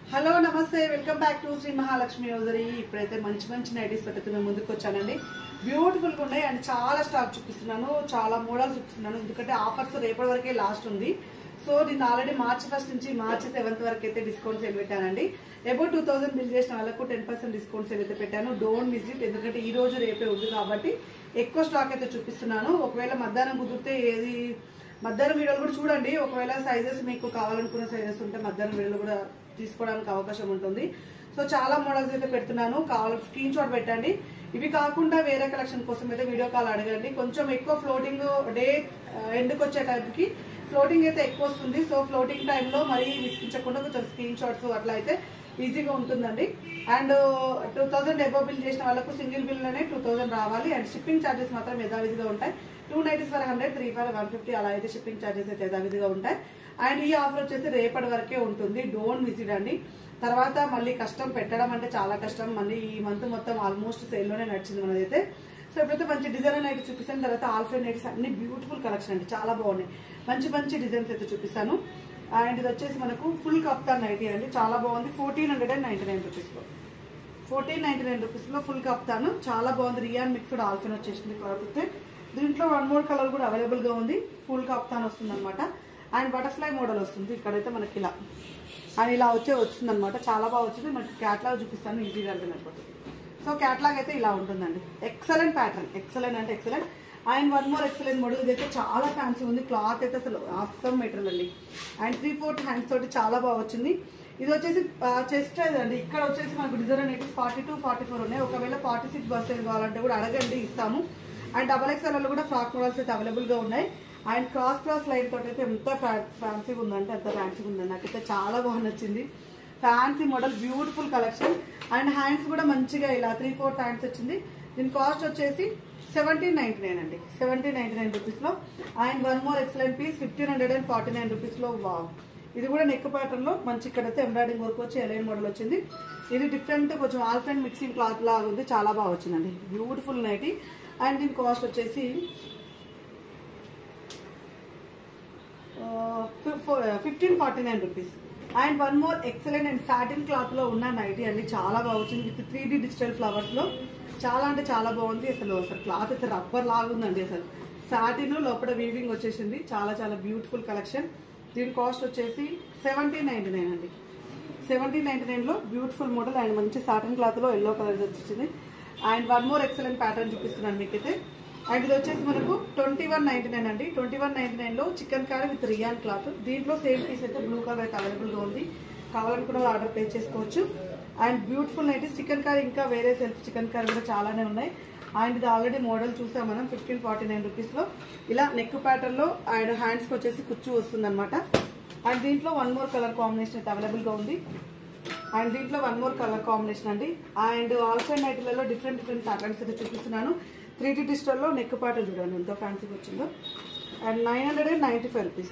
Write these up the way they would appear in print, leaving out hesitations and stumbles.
Hello నమస్తే welcome back to Sri Mahalakshmi hosiery. ఇప్పుడైతే మంచి మంచి నైటీస్ తోటి మేము ముందుకు వచ్చానండి. బ్యూటిఫుల్ గా ఉన్నాయి అండ్ చాలా స్టాక్ చూపిస్తున్నాను, చాలా మోడల్స్ చూపిస్తున్నాను. ఎందుకంటే ఆఫర్స్ రేపటి వరకే లాస్ట్ ఉంది. సో నేను ఆల్రెడీ మార్చి 1 నుంచి మార్చి 7 వరకు అయితే డిస్కౌంట్ సేల్ పెట్టానండి. అబౌట్ 2000 బిల్ చేసిన వాళ్ళకు 10% డిస్కౌంట్ సేల్ అయితే పెట్టాను. డోంట్ మిస్ ఇట్, ఎందుకంటే ఈ రోజు రేపే ఉంది కాబట్టి ఎక్కువ స్టాక్ అయితే చూపిస్తున్నాను. ఒకవేళ మధ్యాహ్నం కుదిరితే ఏది మధ్యాహ్నం వీడియోలు కూడా చూడండి. ఒకవేళ సైజెస్ మీకు కావాలనుకున్న సైజెస్ ఉంటే మధ్యాహ్నం వీడియోలు కూడా తీసుకోవడానికి అవకాశం ఉంటుంది. సో చాలా మోడల్స్ అయితే పెడుతున్నాను, కావాలంటే స్క్రీన్ షాట్ పెట్టండి. ఇవి కాకుండా వేరే కలెక్షన్ కోసం అయితే వీడియో కాల్ అడగండి. కొంచెం ఎక్కువ ఫ్లోటింగ్ డే ఎండ్కి వచ్చే టైంకి ఫ్లోటింగ్ అయితే ఎక్కువ వస్తుంది. సో ఫ్లోటింగ్ టైంలో మరీ విసిగించకుండా కొంచెం స్క్రీన్ షాట్స్ అట్లా అయితే ఈజీగా ఉంటుందండి. అండ్ 2000 అబౌవ్ బిల్ చేసిన వాళ్ళకు సింగిల్ బిల్లోనే 2000 రావాలి. అండ్ షిప్పింగ్ ఛార్జెస్ మాత్రం యథావిధిగా ఉంటాయి. 2 నైటీస్ ఫర్ 100, 3 ఫర్ 150 అలా అయితే షిప్పింగ్ ఛార్జెస్ అయితే యథావిధిగా ఉంటాయి. అండ్ ఈ ఆఫర్ వచ్చేసి రేపటి వరకే ఉంటుంది. డోంట్ మిస్ ఇట్ అండి. తర్వాత మళ్ళీ కష్టం పెట్టడం అంటే చాలా కష్టం. మళ్ళీ ఈ మంత్ మొత్తం ఆల్మోస్ట్ సేల్లోనే నడిచింది మనదైతే. సో ఇప్పుడైతే మంచి డిజైన్ నైట్ చూపిస్తాను. తర్వాత ఆల్ఫ్రెండ్ నైట్స్ అన్ని బ్యూటిఫుల్ కలెక్షన్ అండి, చాలా బాగున్నాయి. మంచి మంచి డిజైన్స్ అయితే చూపిస్తాను. అండ్ ఇది వచ్చేసి మనకు ఫుల్ కప్తాన్ నైటీ అండి, చాలా బాగుంది. 1499 రూపీస్లో 1499 రూపీస్లో ఫుల్ కప్తాను, చాలా బాగుంది. రియాన్ మిక్స్డ్ ఆల్ఫెన్ వచ్చేసింది. కాకపోతే దీంట్లో 1 more కలర్ కూడా అవైలబుల్ గా ఉంది. ఫుల్ కప్తాన్ వస్తుంది అనమాట. అండ్ బటర్ఫ్లై మోడల్ వస్తుంది. ఇక్కడైతే మనకి ఇలా అండ్ ఇలా వస్తుంది అనమాట, చాలా బాగా వచ్చింది. మనకి క్యాట్లాగ్ చూపిస్తాను ఈజీగా అర్థమైపోతుంది. సో క్యాట్లాగ్ అయితే ఇలా ఉంటుందండి. ఎక్సలెంట్ ప్యాటర్న్, ఎక్సలెంట్ అంటే excellent. And 1 more excellent model. ఇదైతే చాలా ఫ్యాన్సీ ఉంది. క్లాత్ అయితే అసలు ఆసమ్ మెటీరియల్ అండి. అండ్ 3/4 హ్యాండ్స్ తోటి చాలా బాగా వచ్చింది. ఇది వచ్చేసి చెస్ట్ సైజ్ అండి. ఇక్కడ వచ్చేసి మనకు డిజైన్ అనేది 42, 44 ఉన్నాయి. ఒకవేళ 46 బస్ సైజ్ కావాలంటే కూడా అడగండి, ఇస్తాము. అండ్ XXL కూడా ఫ్రాక్ మోడల్స్ అయితే అవైలబుల్ గా ఉన్నాయి. అండ్ క్రాస్ లైన్ తోటి అయితే ఎంత ఫ్యాన్సీగా ఉందంటే అంత ఫ్యాన్సీగా ఉందండి. నాకైతే చాలా బాగా నచ్చింది. Fancy model, beautiful collection. And hands కూడా మంచిగా ఇలా 3/4 హ్యాండ్స్ వచ్చింది. దీని కాస్ట్ వచ్చేసి 1799 అండి, 1799 రూపీస్లో. అండ్ 1 more ఎక్సలెంట్ పీస్ 1549 రూపీస్లో. వావ్, ఇది కూడా నెక్ ప్యాటర్న్ లో మంచి ఇక్కడైతే ఎంబ్రాయిడింగ్ వర్క్ వచ్చి ఎలైన్ మోడల్ వచ్చింది. ఇది డిఫరెంట్, కొంచెం ఆల్ఫ్రెండ్ మిక్సింగ్ క్లాత్ లాగా ఉంది, చాలా బాగా వచ్చిందండి. Beautiful nighty. అండ్ దీని కాస్ట్ వచ్చేసి 1549 rupees. And 1 more excellent and satin cloth లో ఉన్న నైటీ అండి, చాలా బాగా వచ్చింది. విత్ 3D డిజిటల్ ఫ్లవర్స్ లో చాలా అంటే చాలా బాగుంది. అసలు క్లాత్ అయితే రబ్బర్ లాగా ఉందండి. అసలు సాటిన్ లోపల వీవింగ్ వచ్చేసింది. చాలా చాలా బ్యూటిఫుల్ కలెక్షన్. దీని కాస్ట్ వచ్చేసి 1799 అండి. 1799 లో బ్యూటిఫుల్ మోడల్ అండ్ మంచి సాటిన్ క్లాత్ లో ఎల్లో కలర్ వచ్చింది. అండ్ 1 more ఎక్సలెంట్ ప్యాటర్న్ చూపిస్తున్నాను మీకైతే. అండ్ ఇది వచ్చేసి మనకు 2199 అండి. 2199 లో chikankari with rayon cloth. దీంట్లో సేమ్ పీస్ అయితే బ్లూ కలర్ అయితే అవైలబుల్ గా ఉంది. కావాలనుకున్న ఆర్డర్ ప్లేస్ చేసుకోవచ్చు. And beautiful night chikankari, ఇంకా వేరే సెల్ఫ్ చికెన్ కర్రీ కూడా చాలానే ఉన్నాయి. అండ్ ఇది ఆల్రెడీ మోడల్ చూసాం మనం 1549 రూపీస్లో. ఇలా నెక్ ప్యాటర్న్ లో అండ్ హ్యాండ్స్కి వచ్చేసి కుచ్చు వస్తుంది అనమాట. అండ్ దీంట్లో 1 more కలర్ కాంబినేషన్ అయితే అవైలబుల్ గా ఉంది. అండ్ దీంట్లో 1 more కలర్ కాంబినేషన్ అండి. అండ్ ఆల్ఫ్రెండ్ నైట్లలో డిఫరెంట్ ప్యాటర్న్స్ అయితే చూపిస్తున్నాను. 3D డిజిటల్ లో నెక్ ప్యాటర్న్ చూడండి ఎంత ఫ్యాన్సీగా వచ్చిందో. అండ్ 995 రూపీస్,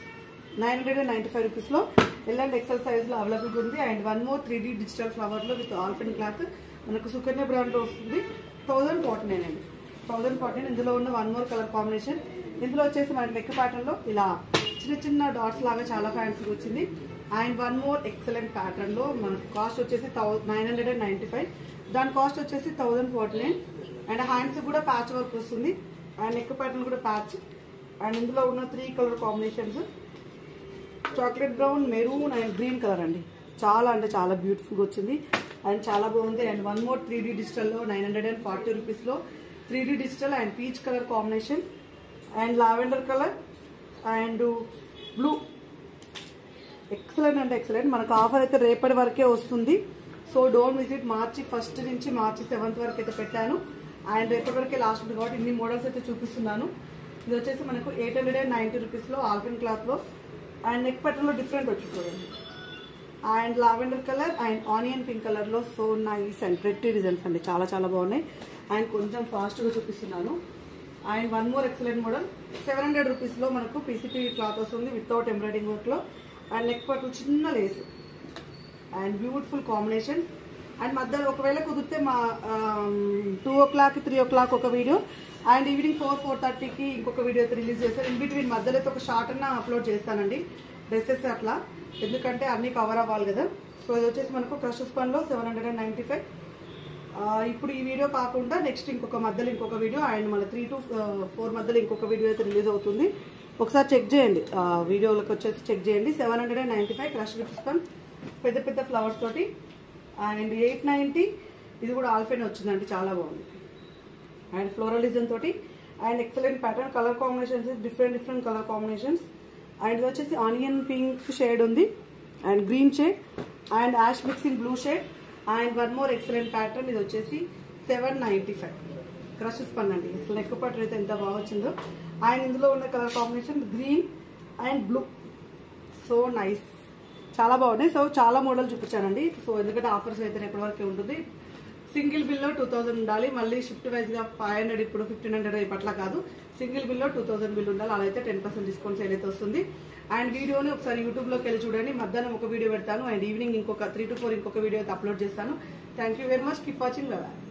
995 రూపీస్లో ఎల్ అండ్ ఎక్సెల్ సైజ్ లో అవైలబుల్ ఉంది. And 1 more 3D digital flower లో విత్ ఆల్ఫ్రెండ్ క్లాత్ మనకు సుకన్య బ్రాండ్ లో వస్తుంది. 1049 అండి, 1049. ఇందులో ఉన్న 1 more కలర్ కాంబినేషన్. ఇందులో వచ్చేసి మనకి నెక్ ప్యాటర్న్ లో ఇలా చిన్న చిన్న డాట్స్ లాగా చాలా ఫ్యాన్సీగా వచ్చింది. అండ్ 1 more ఎక్సలెంట్ ప్యాటర్న్ లో మనకు కాస్ట్ వచ్చేసి 995. దాని కాస్ట్ వచ్చేసి 1049. అండ్ హ్యాండ్స్ కూడా ప్యాచ్ వర్క్ వస్తుంది. అండ్ నెక్ ప్యాటర్న్ కూడా ప్యాచ్. అండ్ ఇందులో ఉన్న 3 colour combinations chocolate brown, maroon and green colour అండి. చాలా అంటే చాలా బ్యూటిఫుల్గా వచ్చింది అండ్ చాలా బాగుంది. అండ్ 1 more 3D డిజిటల్లో 940 రూపీస్లో 3D digital and peach colour combination and lavender colour and blue. Excellent అంటే ఎక్సలెంట్. మనకు ఆఫర్ అయితే రేపటి వరకే వస్తుంది. So don't miss it. March 1 నుంచి మార్చి 7 వరకు అయితే పెట్టాను. అండ్ రేపటి వరకే లాస్ట్ ఉంది కాబట్టి ఇన్ని మోడల్స్ అయితే చూపిస్తున్నాను. ఇది వచ్చేసి మనకు 890 రూపీస్లో ఆల్ఫిన్ క్లాత్లో అండ్ నెక్ ప్యాటర్న్లో డిఫరెంట్ వచ్చి చూడండి. And lavender colour and onion pink కలర్లో so nice and pretty designs అండి, చాలా చాలా బాగున్నాయి. అండ్ కొంచెం ఫాస్ట్గా చూపిస్తున్నాను. అండ్ 1 more ఎక్సలెంట్ మోడల్ 700 రూపీస్లో మనకు పీసీపీ క్లాత్ వస్తుంది వితౌట్ ఎంబ్రాయిడింగ్ వర్క్లో. అండ్ నెక్ పట్టు చిన్న lace and beautiful combination. And మధ్యలో ఒకవేళ కుదిరితే మా 2 o'clock 3 o'clock ఒక వీడియో అండ్ ఈవినింగ్ 4:30కి ఇంకొక వీడియో అయితే రిలీజ్ చేస్తాను. ఇన్ బిట్వీన్ మధ్యలో అయితే ఒక షార్ట్ అన్న అప్లోడ్ చేస్తానండి డ్రెస్సెస్ అట్లా, ఎందుకంటే అన్ని కవర్ అవ్వాలి కదా. సో ఇది వచ్చేసి మనకు క్రష్ స్పన్ లో 795. ఇప్పుడు ఈ వీడియో కాకుండా నెక్స్ట్ ఇంకొక మధ్యలో ఇంకొక వీడియో అండ్ మన 3 to 4 మధ్యలో ఇంకొక వీడియో అయితే రిలీజ్ అవుతుంది. ఒకసారి చెక్ చేయండి, వీడియోలోకి వచ్చేసి చెక్ చేయండి. 795 క్రష్ స్పన్ పెద్ద పెద్ద ఫ్లవర్స్ తోటి. అండ్ 890 ఇది కూడా ఆల్ఫైన్ వచ్చిందండి, చాలా బాగుంది. అండ్ ఫ్లోరలిజం తోటి and excellent pattern. Colour combinations different colour combinations. And ఇది వచ్చేసి ఆనియన్ పింక్ షేడ్ ఉంది and green shade and ash mixing blue shade and one more excellent pattern. ఇది వచ్చేసి 795 క్రష్ స్పన్ అండి. అసలు నెక్ పట్టు అయితే ఎంత బాగా వచ్చిందో. అండ్ ఇందులో ఉన్న colour combination green and blue, so nice, చాలా బాగున్నాయి. సో చాలా మోడల్ చూపించానండి. సో ఎందుకంటే ఆఫర్స్ అయితే రేపటి వరకే ఉంటుంది. సింగిల్ బిల్లో 2000 ఉండాలి, మళ్ళీ షిఫ్ట్ వైజ్గా 500 ఇప్పుడు 1500 ఇప్పట్లా కాదు. సింగిల్ బిల్లో 2000 బిల్ ఉండాలి, అలా అయితే 10% డిస్కౌంట్ సేల్ అయితే వస్తుంది. అండ్ వీడియోని ఒకసారి యూట్యూబ్లోకి వెళ్ళి చూడండి. మధ్యాహ్నం ఒక వీడియో పెడతాను అండ్ ఈవినింగ్ ఇంకొక 3 to 4 ఇంకొక వీడియో అయితే అప్లోడ్ చేస్తాను. Thank you very much, keep watching. Bye.